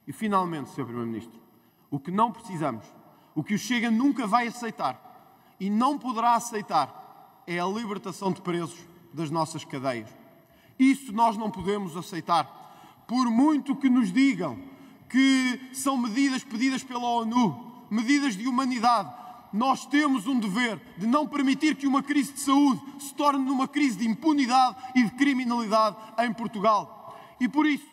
E finalmente, Sr. Primeiro-Ministro, o que não precisamos, o que o Chega nunca vai aceitar e não poderá aceitar é a libertação de presos das nossas cadeias. Isso nós não podemos aceitar, por muito que nos digam que são medidas pedidas pela ONU, medidas de humanidade. Nós temos um dever de não permitir que uma crise de saúde se torne numa crise de impunidade e de criminalidade em Portugal. E por isso,